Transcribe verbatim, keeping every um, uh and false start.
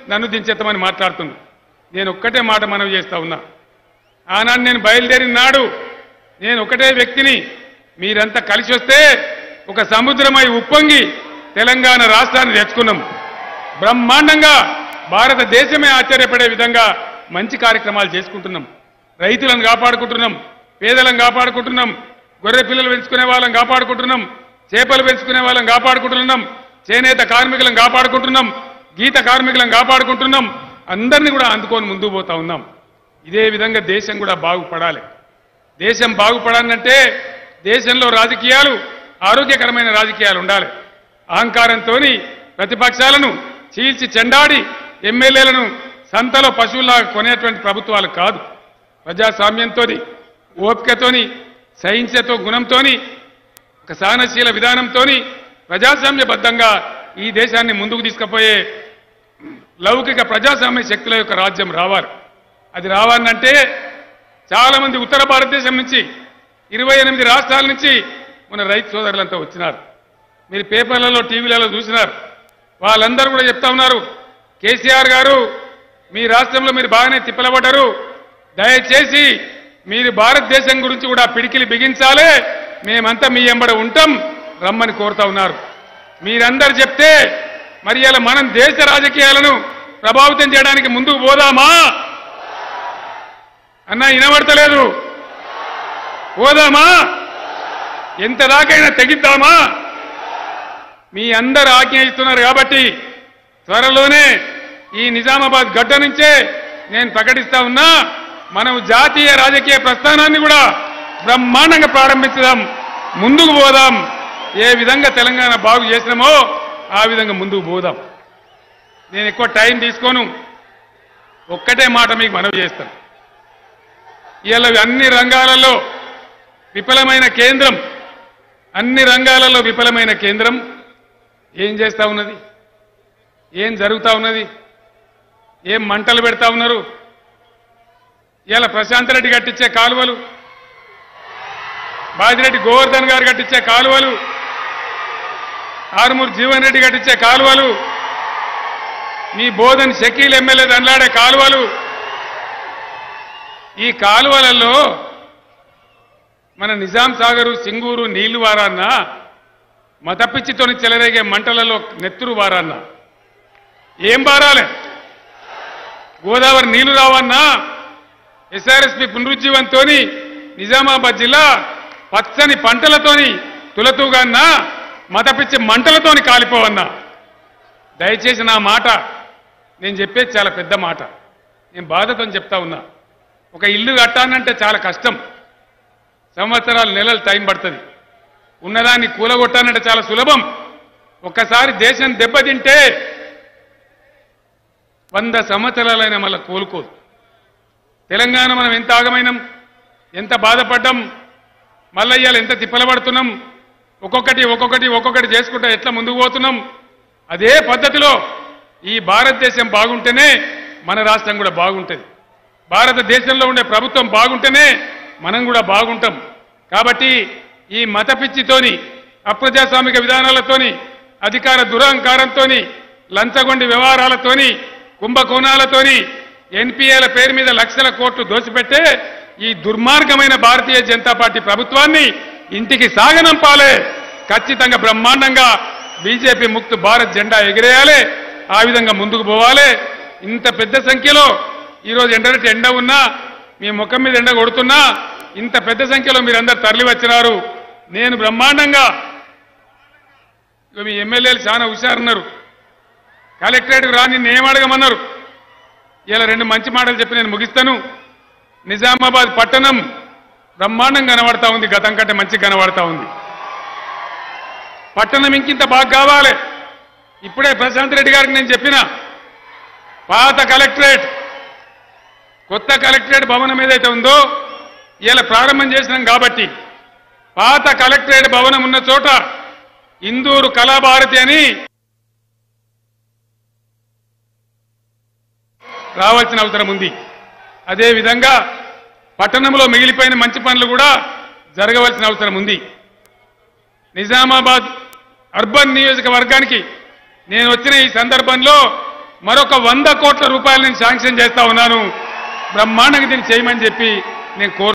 నన్ను దించేస్తామని మాట్లాడుతున్నా. నేను ఒక్కటే మాట మనవి చేస్తా ఉన్నా. ఆనాడు నేను బయలుదేరిన నాడు నేను ఒకటే వ్యక్తిని, మీరంతా కలిసి వస్తే ఒక సముద్రమై ఉప్పొంగి తెలంగాణ రాష్ట్రాన్ని తెచ్చుకున్నాం. బ్రహ్మాండంగా భారతదేశమే ఆశ్చర్యపడే విధంగా మంచి కార్యక్రమాలు చేసుకుంటున్నాం. రైతులను కాపాడుకుంటున్నాం, పేదలను కాపాడుకుంటున్నాం, గొర్రె పిల్లలు పెంచుకునే వాళ్ళని కాపాడుకుంటున్నాం, చేపలు పెంచుకునే వాళ్ళని కాపాడుకుంటున్నాం, చేనేత కార్మికులను కాపాడుకుంటున్నాం, గీత కార్మికులను కాపాడుకుంటున్నాం. అందరినీ కూడా అందుకొని ముందుకు పోతా ఉన్నాం. ఇదే విధంగా దేశం కూడా బాగుపడాలి. దేశం బాగుపడాలంటే దేశంలో రాజకీయాలు ఆరోగ్యకరమైన రాజకీయాలు ఉండాలి. అహంకారంతో ప్రతిపక్షాలను చీల్చి చెండాడి ఎమ్మెల్యేలను సంతలో పశువులాగా కొనేటువంటి ప్రభుత్వాలు కాదు. ప్రజాస్వామ్యంతో, ఓపికతోని, సహించతో గుణంతో, ఒక సహనశీల విధానంతో ప్రజాస్వామ్యబద్ధంగా ఈ దేశాన్ని ముందుకు తీసుకుపోయే లౌకిక ప్రజాస్వామ్య శక్తుల యొక్క రాజ్యం రావాలి. అది రావాలంటే చాలా మంది ఉత్తర భారతదేశం నుంచి ఇరవై ఎనిమిది రాష్ట్రాల నుంచి మన రైతు సోదరులంతా వచ్చినారు. మీరు పేపర్లలో టీవీలలో చూసినారు. వాళ్ళందరూ కూడా చెప్తా ఉన్నారు, కేసీఆర్ గారు మీ రాష్ట్రంలో మీరు బాగానే తిప్పలబడ్డారు, దయచేసి మీరు భారతదేశం గురించి కూడా పిడికిలి బిగించాలే, మేమంతా మీ ఎంబడ ఉంటాం రమ్మని కోరుతా ఉన్నారు. మీరందరూ చెప్తే మరి ఇలా మనం దేశ రాజకీయాలను ప్రభావితం చేయడానికి ముందుకు పోదామా అన్న? వినబడతలేదు. పోదామా? ఎంత దాకైనా తెగిద్దామా? మీ అందరు ఆజ్ఞ ఇస్తున్నారు కాబట్టి త్వరలోనే ఈ నిజామాబాద్ గడ్డ నుంచే నేను ప్రకటిస్తా ఉన్నా, మనం జాతీయ రాజకీయ ప్రస్థానాన్ని కూడా బ్రహ్మాండంగా ప్రారంభించుదాం, ముందుకు పోదాం. ఏ విధంగా తెలంగాణ బాగు చేసినామో ఆ విధంగా ముందుకు పోదాం. నేను ఎక్కువ టైం తీసుకోను, ఒక్కటే మాట మీకు మనవి చేస్తాను. ఇలా అన్ని రంగాలలో విఫలమైన కేంద్రం, అన్ని రంగాలలో విఫలమైన కేంద్రం ఏం చేస్తా ఉన్నది? ఏం జరుగుతా ఉన్నది? ఏం మంటలు పెడతా ఉన్నారు? ఇలా ప్రశాంత్ రెడ్డి కట్టించే కాలువలు, బాజిరెడ్డి గోవర్ధన్ గారు కట్టించే కాలువలు, ఆరుమూరు జీవన్ రెడ్డి కట్టించే కాలువలు, మీ బోధన్ షకీల్ ఎమ్మెల్యే దండ్లాడే కాలువలు, ఈ కాలువలలో మన నిజాం సాగరు, సింగూరు నీళ్లు వారాన్న, మతపిచ్చితోని చెలరేగే మంటలలో నెత్తురు వారాన్న, ఏం బారాలే? గోదావరి నీళ్లు రావన్నా, ఎస్ఆర్ఎస్పి పునరుజ్జీవంతో నిజామాబాద్ జిల్లా పచ్చని పంటలతోని తులతూగాన్నా, మతపిచ్చి మంటలతోని కాలిపోవన్నా. దయచేసి నా మాట నేను చెప్పేది చాలా పెద్ద మాట, నేను బాధతో చెప్తా ఉన్నా. ఒక ఇల్లు కట్టానంటే చాలా కష్టం, సంవత్సరాలు నెలలు టైం పడుతుంది. ఉన్నదాన్ని కూలగొట్టానంటే చాలా సులభం. ఒక్కసారి దేశం దెబ్బతింటే వంద సంవత్సరాలైనా మళ్ళీ కోలుకోదు. తెలంగాణ మనం ఎంత ఆగమైనాం, ఎంత బాధపడ్డాం, మళ్ళీ ఇవాళ ఎంత తిప్పలబడుతున్నాం, ఒక్కొక్కటి ఒక్కొక్కటి ఒక్కొక్కటి చేసుకుంటా ఎట్లా ముందుకు పోతున్నాం. అదే పద్ధతిలో ఈ భారతదేశం బాగుంటేనే మన రాష్ట్రం కూడా బాగుంటుంది. భారతదేశంలో ఉండే ప్రభుత్వం బాగుంటేనే మనం కూడా బాగుంటాం. కాబట్టి ఈ మత పిచ్చితోని, అప్రజాస్వామిక విధానాలతోని, అధికార దురహంకారంతోని, లంచగొండి వ్యవహారాలతోని, కుంభకోణాలతోని, ఎన్పీఏల పేరు మీద లక్షల కోట్లు దోచిపెట్టే ఈ దుర్మార్గమైన భారతీయ జనతా పార్టీ ప్రభుత్వాన్ని ఇంటికి సాగనంపాలే. ఖచ్చితంగా బ్రహ్మాండంగా బీజేపీ ముక్త భారత్ జెండా ఎగిరేయాలి. ఆ విధంగా ముందుకు పోవాలి. ఇంత పెద్ద సంఖ్యలో ఈరోజు ఎండనట్టు ఎండ ఉన్నా, మీ ముఖం మీద ఎండ కొడుతున్నా, ఇంత పెద్ద సంఖ్యలో మీరందరూ తరలి వచ్చినారు. నేను బ్రహ్మాండంగా, మీ ఎమ్మెల్యేలు చాలా హుషారున్నారు, కలెక్టరేట్కు రా నిన్ను ఏం అడగమన్నారు. ఇలా రెండు మంచి మాటలు చెప్పి నేను ముగిస్తాను. నిజామాబాద్ పట్టణం బ్రహ్మాండంగా కనబడతా ఉంది, గతం కంటే మంచిగా కనబడతా ఉంది. పట్టణం ఇంకింత బాగా కావాలి. ఇప్పుడే ప్రశాంత్ రెడ్డి గారికి నేను చెప్పిన, పాత కలెక్టరేట్ కొత్త కలెక్టరేట్ భవనం ఏదైతే ఉందో ఇలా ప్రారంభం చేసినాం కాబట్టి, పాత కలెక్టరేట్ భవనం ఉన్న చోట ఇందూరు కళాభారతి అని రావాల్సిన అవసరం ఉంది. అదేవిధంగా పట్టణంలో మిగిలిపోయిన మంచి పనులు కూడా జరగవలసిన అవసరం ఉంది. నిజామాబాద్ అర్బన్ నియోజకవర్గానికి నేను వచ్చిన ఈ సందర్భంలో మరొక వంద కోట్ల రూపాయలు నేను శాంక్షన్ చేస్తా ఉన్నాను. బ్రహ్మాండంగా దీన్ని చేయమని చెప్పి నేను కోరు